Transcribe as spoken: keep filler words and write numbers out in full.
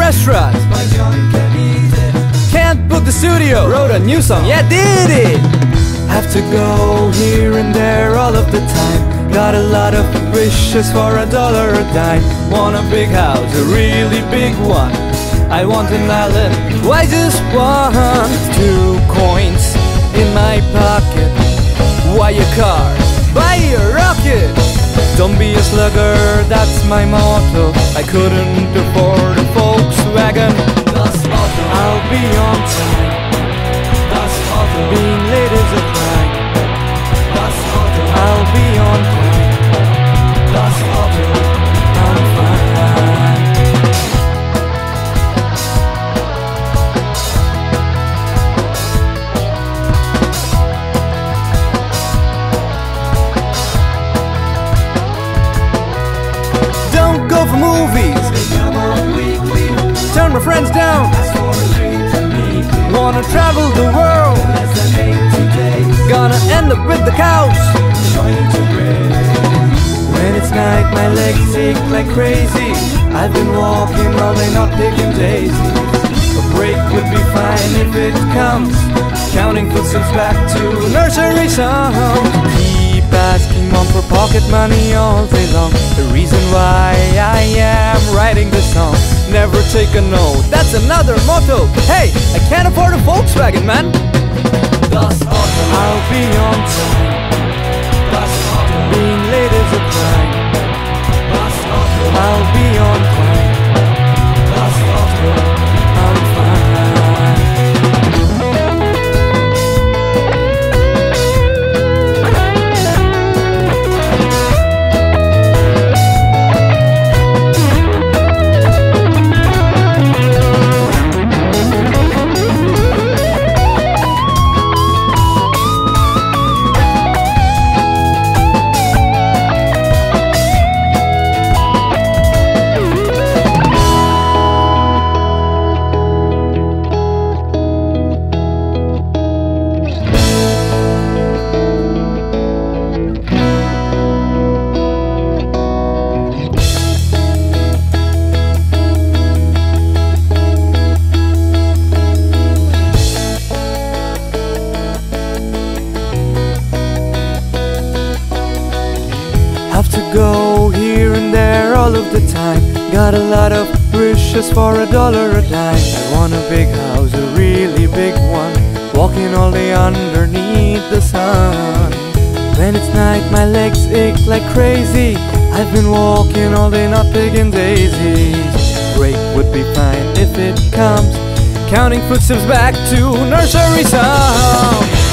restaurant. Can't book the studio. Wrote a new song, yeah, did it. Have to go here and there all of the time. Got a lot of wishes for a dollar a dime. Want a big house, a really big one. I want an island, why just one? Two coins in my pocket. Why a car? Buy a rocket. Don't be a slugger, that's my motto. I couldn't afford a Volkswagen. I'll be on time. Being late is a crime. I'll be on time. I'm fine. Don't go for movies. Turn my friends down. Wanna travel the world. Gonna end up with the couch. When it's night my legs ache like crazy. I've been walking all day not picking daisies. A break would be fine if it comes. Counting footsteps back to nursery song. Keep asking mom for pocket money all day long. The reason why I am writing this song. Never take a no, that's another motto. Hey, I can't afford a Volkswagen, man. I'll be on time. Being late is a crime. I'll be on time. I'm fine. Have to go here and there all of the time. Got a lot of wishes for a dollar a dime. I want a big house, a really big one. Walking all day underneath the sun. When it's night my legs ache like crazy. I've been walking all day not picking daisies. Break would be fine if it comes. Counting footsteps back to nursery song.